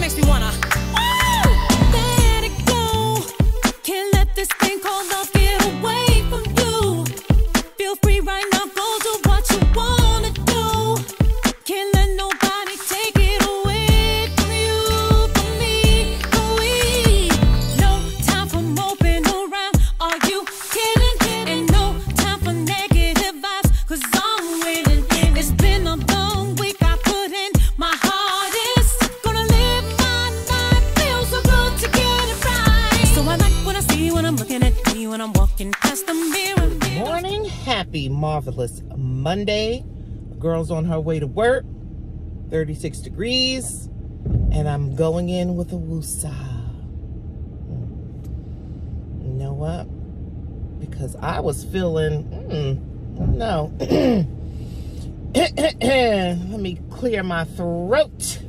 makes me wanna let it go. Can't let this thing called love get away from you. Feel free right now, go do what you wanna do. Can't let nobody take it away from you, from me, from we. No time for moping around, are you kidding? And no time for negative vibes, cause I'm waiting. It's been a long week, I put in my hardest. Gonna live my life, feel so good to get it right. So I like what I see when I'm looking at me, when I'm walking past the mirror. Morning, happy, marvelous Monday. Girl's on her way to work, 36 degrees, and I'm going in with a woosah. You know what? Because I was feeling, no. Let me clear my throat.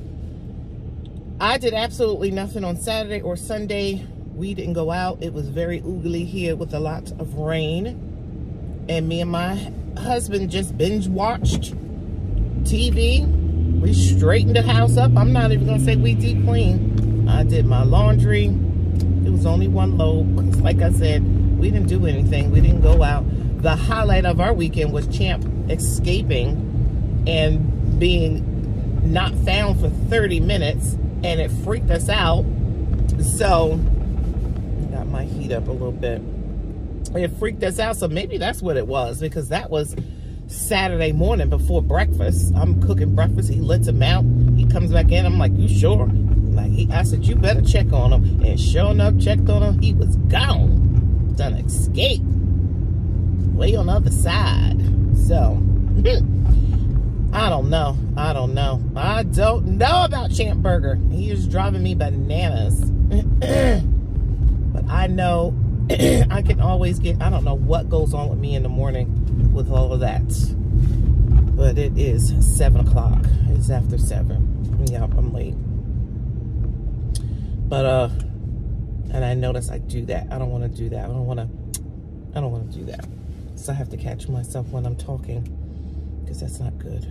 I did absolutely nothing on Saturday or Sunday. We didn't go out. It was very oogly here with a lot of rain. And me and my husband just binge watched TV. We straightened the house up. I'm not even gonna say we deep clean. I did my laundry. It was only one load, because like I said, we didn't do anything. We didn't go out. The highlight of our weekend was Champ escaping and being not found for 30 minutes, and it freaked us out. So I got my heat up a little bit. It freaked us out, so maybe that's what it was, because that was Saturday morning before breakfast. I'm cooking breakfast. He lets him out. He comes back in. I'm like, you sure? Like, I said, you better check on him. And sure enough, checked on him. He was gone. Done escaped. Way on the other side. So, I don't know. I don't know about Champ Burger. He is driving me bananas. But I know I can always get, I don't know what goes on with me in the morning with all of that. But it is 7 o'clock. It's after 7. Yeah, I'm late. But, and I notice I do that. I don't want to do that. I don't want to do that. So I have to catch myself when I'm talking, because that's not good.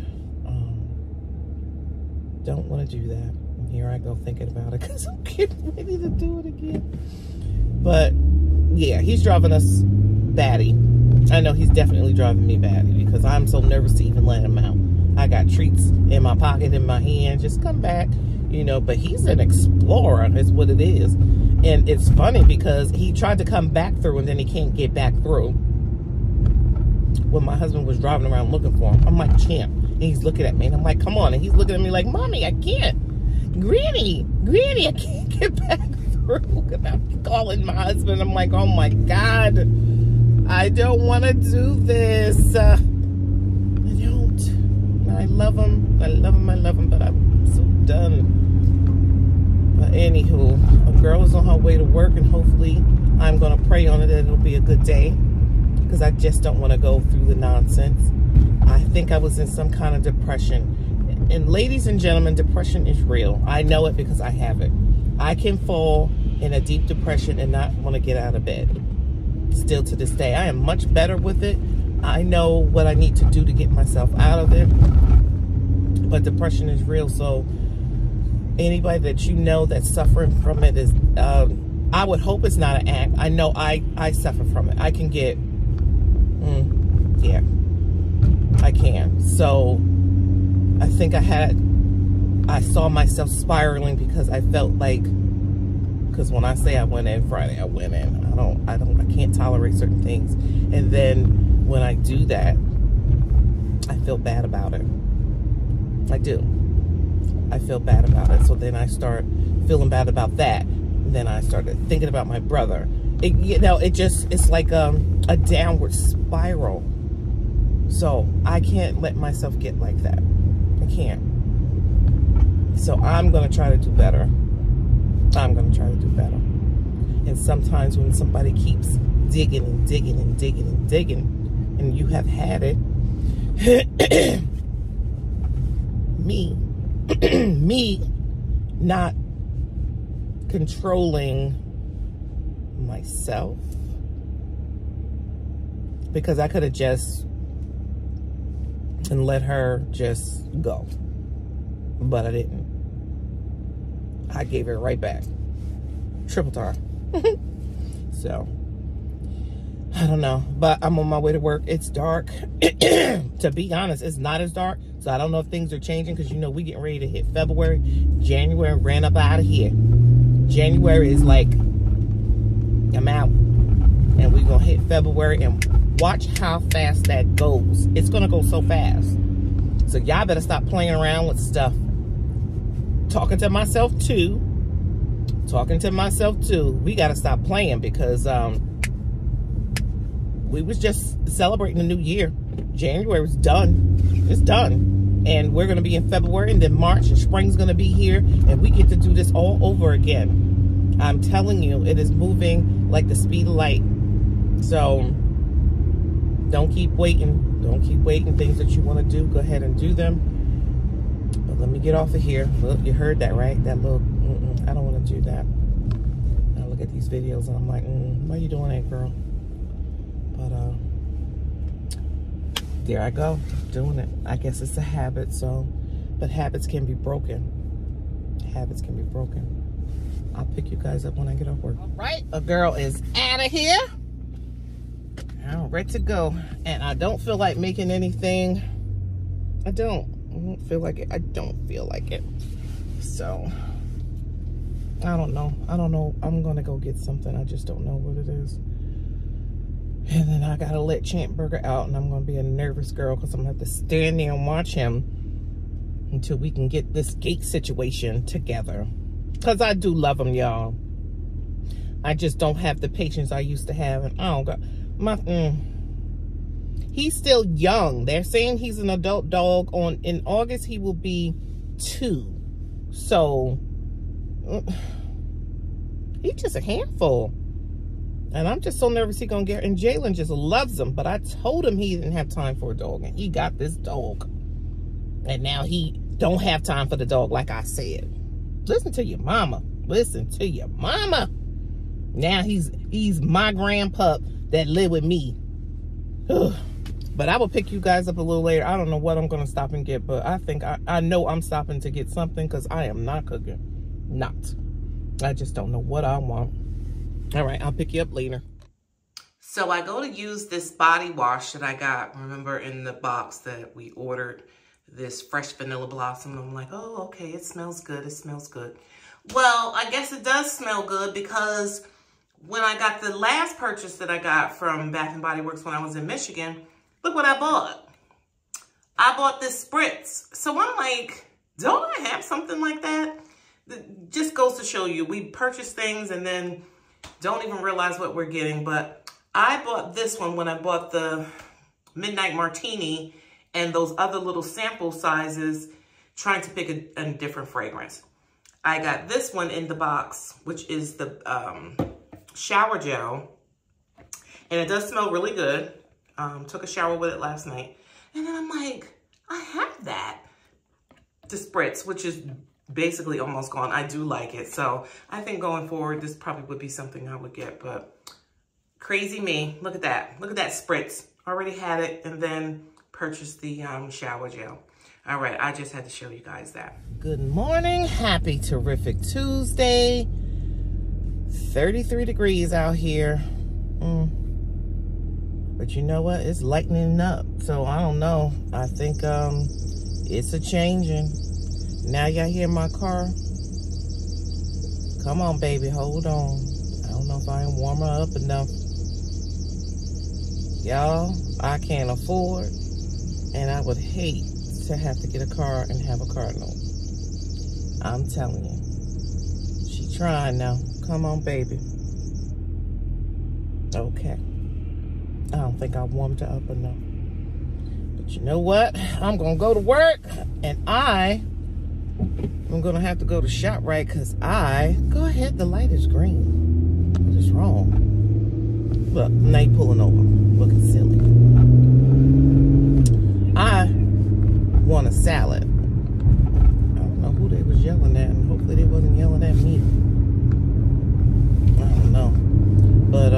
Don't want to do that. And here I go thinking about it, because I'm getting ready to do it again. But yeah, he's driving us batty. I know he's definitely driving me batty, because I'm so nervous to even let him out. I got treats in my pocket, in my hand. Just come back, you know. But he's an explorer, is what it is. And it's funny, because he tried to come back through, and then he can't get back through. When my husband was driving around looking for him, I'm like, Champ. And he's looking at me, and I'm like, come on. And he's looking at me like, Mommy, I can't. Granny, I can't get back through. And I'm calling my husband. I'm like, oh my God, I don't want to do this. I don't. I love him, but I'm so done. But anywho, a girl is on her way to work, and hopefully I'm going to pray on it that it'll be a good day, because I just don't want to go through the nonsense. I think I was in some kind of depression. And ladies and gentlemen, depression is real. I know it because I have it. I can fall in a deep depression and not want to get out of bed. Still to this day, I am much better with it. I know what I need to do to get myself out of it. But depression is real. So anybody that you know that's suffering from it is, I would hope it's not an act. I know I suffer from it. I can get, yeah, I can. So I think I saw myself spiraling, because I felt like, because when I say I went in Friday, I went in. I can't tolerate certain things. And then when I do that, I feel bad about it. I do. I feel bad about it. So then I start feeling bad about that. And then I started thinking about my brother. It's like a downward spiral. So I can't let myself get like that. I can't. So I'm going to try to do better. I'm going to try to do better. And sometimes when somebody keeps digging and digging and digging and digging, and you have had it, me not controlling myself, because I could have just and let her just go, but I didn't. I gave it right back. Triple time. So, I don't know. But I'm on my way to work. It's dark. To be honest, it's not as dark. So, I don't know if things are changing. Because, you know, we getting ready to hit February. January ran up out of here. January is like, I'm out. And we're going to hit February. And watch how fast that goes. It's going to go so fast. So, y'all better stop playing around with stuff. Talking to myself, too. We got to stop playing because we was just celebrating the new year. January was done. It's done. And we're going to be in February, and then March, and spring's going to be here, and we get to do this all over again. I'm telling you, it is moving like the speed of light. So don't keep waiting. Don't keep waiting. Things that you want to do, go ahead and do them. But let me get off of here. Look, you heard that, right? That little, I don't want to do that. I look at these videos and I'm like, why are you doing that, girl? But there I go, doing it. I guess it's a habit, so, but habits can be broken. Habits can be broken. I'll pick you guys up when I get off work. All right, a girl is out of here. I'm ready to go. And I don't feel like making anything. I don't feel like it. I don't feel like it. So, I don't know. I'm going to go get something. I just don't know what it is. And then I got to let Champ Burger out. And I'm going to be a nervous girl because I'm going to have to stand there and watch him until we can get this gate situation together. Because I do love him, y'all. I just don't have the patience I used to have. And I don't got he's still young. They're saying he's an adult dog. In August, he will be 2. So, he's just a handful. And I'm just so nervous he's going to get... And Jalen just loves him. But I told him he didn't have time for a dog. And he got this dog. And now he don't have time for the dog, like I said. Listen to your mama. Listen to your mama. Now he's my grandpup that live with me. But I will pick you guys up a little later. I don't know what I'm going to stop and get, but I think I know I'm stopping to get something because I am not cooking. Not. I just don't know what I want. All right, I'll pick you up later. So I go to use this body wash that I got, remember, in the box that we ordered, this Fresh Vanilla Blossom. I'm like, oh, okay, it smells good. It smells good. Well, I guess it does smell good because when I got the last purchase that I got from Bath & Body Works when I was in Michigan, look what I bought. I bought this spritz. So I'm like, don't I have something like that? It just goes to show you, we purchase things and then don't even realize what we're getting. But I bought this one when I bought the Midnight Martini and those other little sample sizes, trying to pick a different fragrance. I got this one in the box, which is the shower gel. And it does smell really good. Took a shower with it last night. And then I'm like, I have that. The spritz, which is basically almost gone. I do like it. So I think going forward, this probably would be something I would get. But crazy me. Look at that. Look at that spritz. Already had it and then purchased the shower gel. All right. I just had to show you guys that. Good morning. Happy terrific Tuesday. 33 degrees out here. But you know what? It's lightening up. So I don't know. I think it's a changing. Now y'all hear my car? Come on, baby. Hold on. I don't know if I am warmer up enough. Y'all, I can't afford. And I would hate to have to get a car and have a car note. I'm telling you. She trying now. Come on, baby. Okay. I don't think I warmed her up enough. But you know what? I'm going to go to work. And I'm going to have to go to ShopRite because go ahead, the light is green. What is wrong? Look, now you're pulling over. Looking silly. I want a salad. I don't know who they was yelling at, and hopefully they wasn't yelling at me. I don't know. But,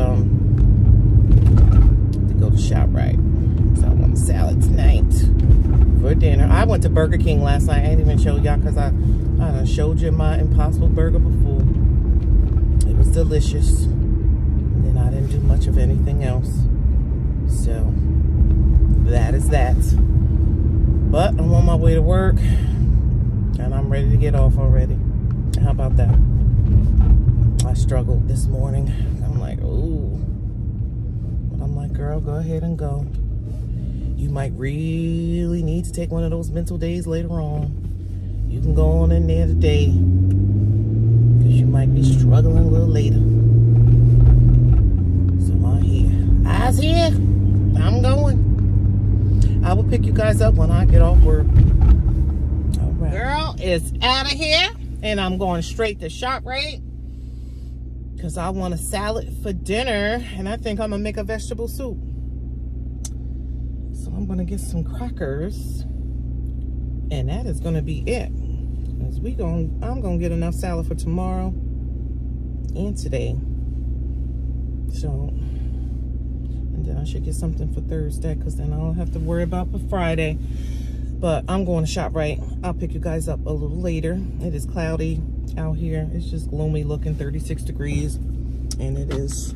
to go to ShopRite. So I want a salad tonight for dinner. I went to Burger King last night. I didn't even show y'all because I done showed you my Impossible Burger before. It was delicious. And then I didn't do much of anything else. So, that is that. But I'm on my way to work. And I'm ready to get off already. How about that? I struggled this morning. I'm like, ooh. But I'm like, girl, go ahead and go. You might really need to take one of those mental days later on. You can go on in there today. Because you might be struggling a little later. So I'm here. I's here. I'm going. I will pick you guys up when I get off work. All right. Girl is out of here. And I'm going straight to ShopRite. Because I want a salad for dinner. And I think I'm going to make a vegetable soup. So I'm going to get some crackers. And that is going to be it. I'm going to get enough salad for tomorrow and today. So, and then I should get something for Thursday because then I don't have to worry about for Friday. But I'm going to ShopRite. I'll pick you guys up a little later. It is cloudy out here. It's just gloomy looking, 36 degrees. And it is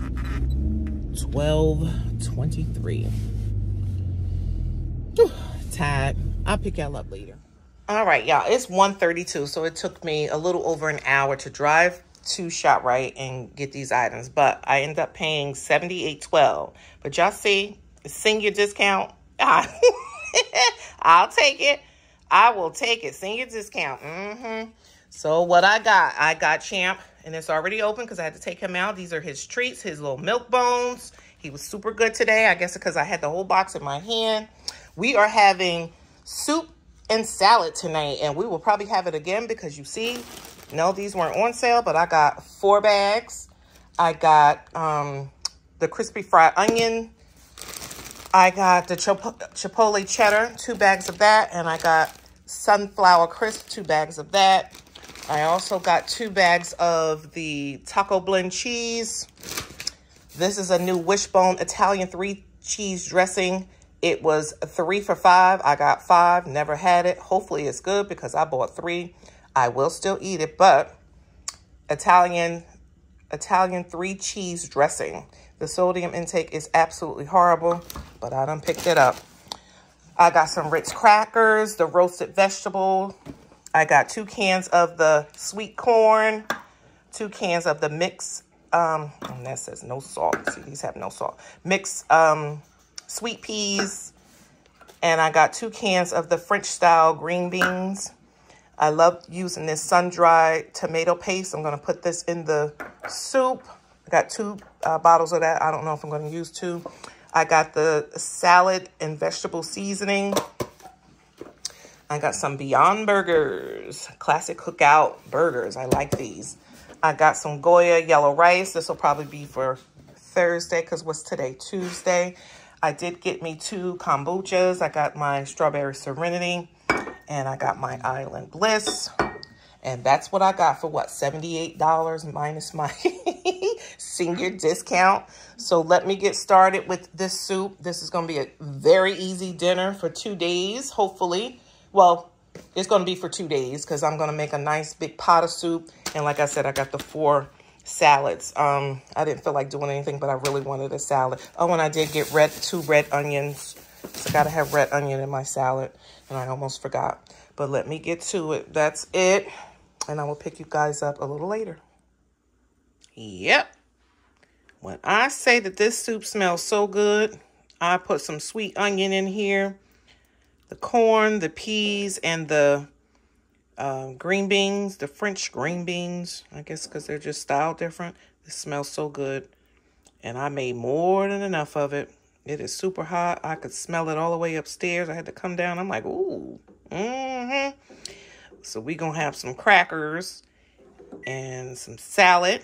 12:23. Tired. I'll pick y'all up later. All right, y'all. It's 1:32, so it took me a little over an hour to drive to ShopRite and get these items. But I ended up paying $78.12. But y'all see, senior discount. I'll take it. I will take it. Senior discount. So what I got Champ, and it's already open because I had to take him out. These are his treats, his little milk bones. He was super good today. I guess because I had the whole box in my hand. We are having soup and salad tonight, and we will probably have it again because you see, no, these weren't on sale, but I got 4 bags. I got the crispy fried onion. I got the chipotle cheddar, 2 bags of that, and I got sunflower crisp, 2 bags of that. I also got 2 bags of the taco blend cheese. This is a new Wishbone Italian 3-cheese dressing. It was 3 for $5. I got 5. Never had it. Hopefully it's good because I bought 3. I will still eat it, but Italian 3-cheese dressing. The sodium intake is absolutely horrible, but I done picked it up. I got some Ritz crackers, the roasted vegetable. I got 2 cans of the sweet corn, 2 cans of the mixed, and that says no salt. See, these have no salt. Mixed sweet peas, and I got 2 cans of the French style green beans. I love using this sun-dried tomato paste. I'm going to put this in the soup. I got 2 bottles of that. I don't know if I'm going to use 2. I got the salad and vegetable seasoning. I got some Beyond Burgers, classic cookout burgers. I like these. I got some Goya yellow rice. This will probably be for Thursday because what's today? Tuesday. I did get me 2 kombuchas. I got my Strawberry Serenity and I got my Island Bliss. And that's what I got for what? $78 minus my senior discount. So let me get started with this soup. This is going to be a very easy dinner for 2 days, hopefully. Well, it's going to be for 2 days because I'm going to make a nice big pot of soup. And like I said, I got the 4 salads. I didn't feel like doing anything, but I really wanted a salad. Oh, and I did get 2 red onions. So I got to have red onion in my salad. And I almost forgot. But let me get to it. That's it. And I will pick you guys up a little later. Yep. When I say that this soup smells so good, I put some sweet onion in here. The corn, the peas, and the green beans, the French green beans, I guess because they're just styled different. It smells so good. And I made more than enough of it. It is super hot. I could smell it all the way upstairs. I had to come down. I'm like, ooh. So we're going to have some crackers and some salad.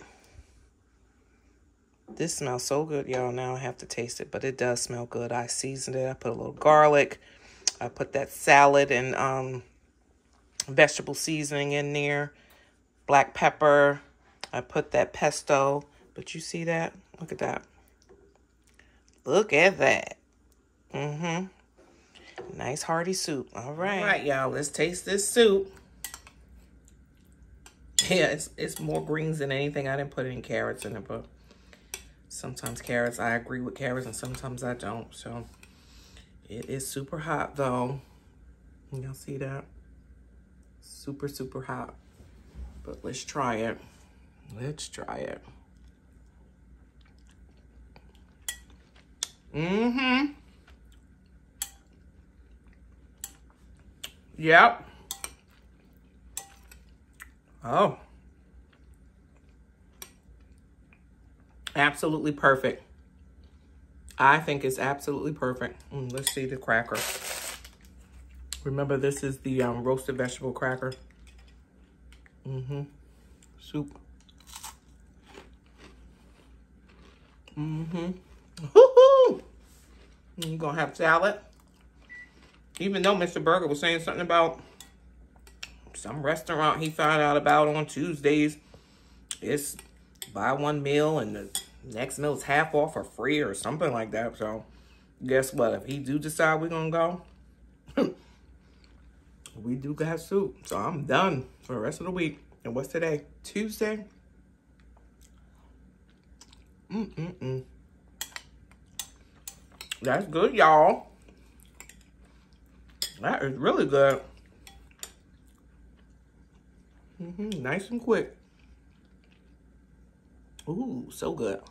This smells so good, y'all. Now I have to taste it, but it does smell good. I seasoned it. I put a little garlic. I put that salad and vegetable seasoning in there. Black pepper. I put that pesto. But you see that? Look at that. Look at that. Nice hearty soup. All right, y'all. Let's taste this soup. Yeah, it's more greens than anything. I didn't put any carrots in it, but sometimes carrots, I agree with carrots, and sometimes I don't. So it is super hot, though. Y'all see that? Super, super hot. But let's try it. Let's try it. Mm-hmm. Yep. Oh. Absolutely perfect. I think it's absolutely perfect. Let's see the cracker. Remember, this is the roasted vegetable cracker. Soup. Woohoo! You're gonna have salad. Even though Mr. Burger was saying something about some restaurant he found out about on Tuesdays, it's buy one meal and the next meal is half off or free or something like that. So guess what? If he do decide we're gonna go, we do got soup. So I'm done for the rest of the week. And what's today? Tuesday? That's good, y'all. That is really good. Nice and quick. Ooh, so good.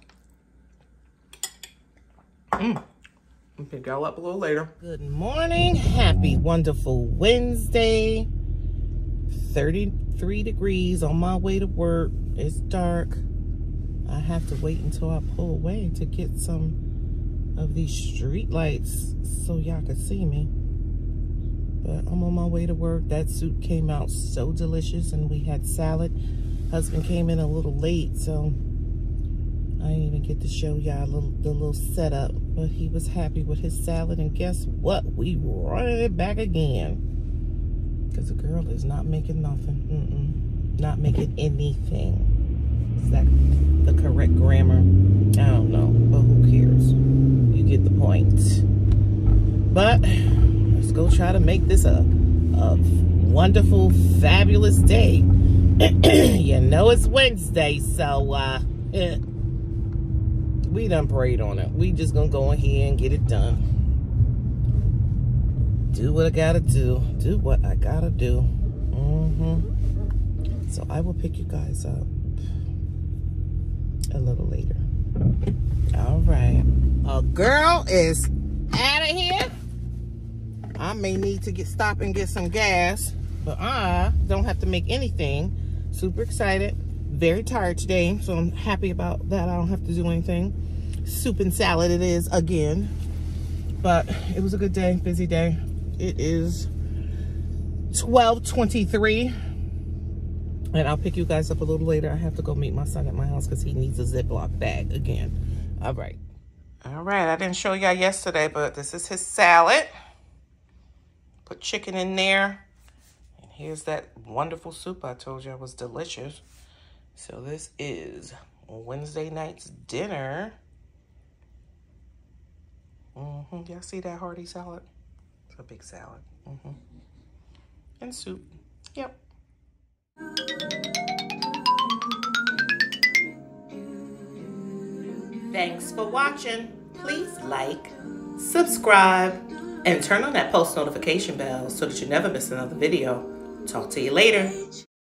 I'll pick y'all up a little later. Good morning. Happy, wonderful Wednesday. 33 degrees on my way to work. It's dark. I have to wait until I pull away to get some of these street lights so y'all can see me. But I'm on my way to work. That soup came out so delicious, and we had salad. Husband came in a little late, so I didn't even get to show y'all the little setup. But he was happy with his salad, and guess what? We running it back again. Because the girl is not making nothing. Not making anything. Is that the correct grammar? I don't know, but who cares? You get the point. But let's go try to make this a wonderful, fabulous day. You know it's Wednesday, so we done prayed on it. We just gonna go in here and get it done. Do what I gotta do. Do what I gotta do. So I will pick you guys up a little later. All right. A girl is out of here. I may need to stop and get some gas, but I don't have to make anything. Super excited. Very tired today, so I'm happy about that. I don't have to do anything. Soup and salad it is again. But it was a good day, busy day. It is 12:23. And I'll pick you guys up a little later. I have to go meet my son at my house because he needs a Ziploc bag again. All right. All right, I didn't show y'all yesterday, but this is his salad. Put chicken in there. And here's that wonderful soup I told you was delicious. So this is Wednesday night's dinner. Y'all see that hearty salad? It's a big salad. And soup. Yep. Thanks for watching. Please like, subscribe, and turn on that post notification bell so that you never miss another video. Talk to you later.